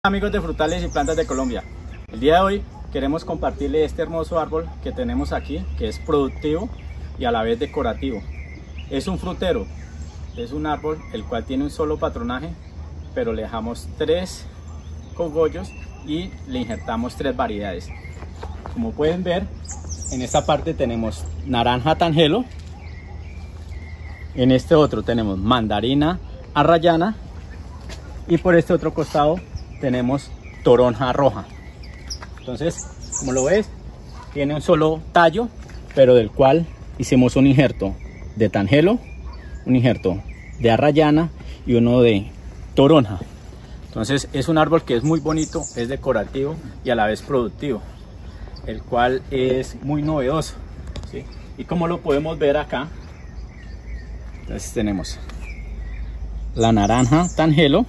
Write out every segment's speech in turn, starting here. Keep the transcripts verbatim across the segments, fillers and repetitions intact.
Amigos de Frutales y Plantas de Colombia, el día de hoy queremos compartirles este hermoso árbol que tenemos aquí, que es productivo y a la vez decorativo. Es un frutero, es un árbol el cual tiene un solo patronaje, pero le dejamos tres cogollos y le injertamos tres variedades. Como pueden ver, en esta parte tenemos naranja tangelo, en este otro tenemos mandarina arrayana y por este otro costado tenemos toronja roja. Entonces, como lo ves, tiene un solo tallo, pero del cual hicimos un injerto de tangelo, un injerto de arrayana y uno de toronja. Entonces es un árbol que es muy bonito, es decorativo y a la vez productivo, el cual es muy novedoso, ¿sí? Y como lo podemos ver acá, entonces tenemos la naranja tangelo,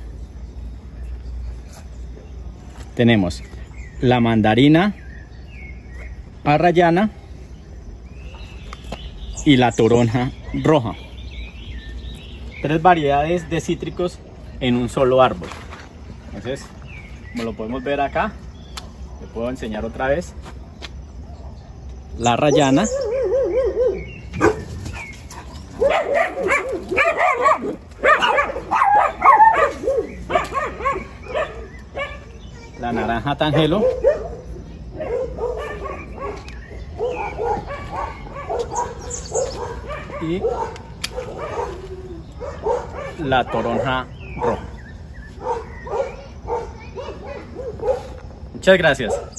tenemos la mandarina arrayana y la toronja roja. Tres variedades de cítricos en un solo árbol. Entonces, como lo podemos ver acá, le puedo enseñar otra vez. La arrayana, la naranja tangelo y la toronja roja. Muchas gracias.